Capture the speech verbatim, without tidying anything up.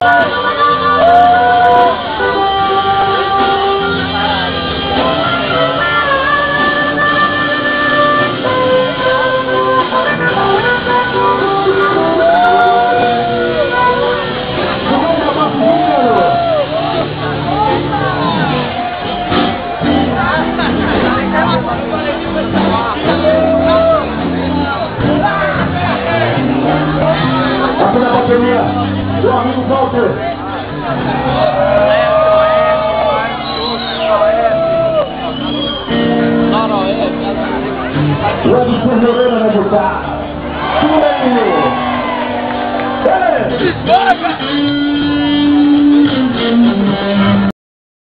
Meu amigo Walter. O Edson Moreira vai botar. Tudo bem,